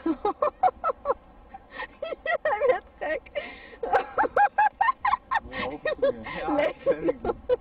Jij bent gek. Ja, Nee. dat vind ik niet.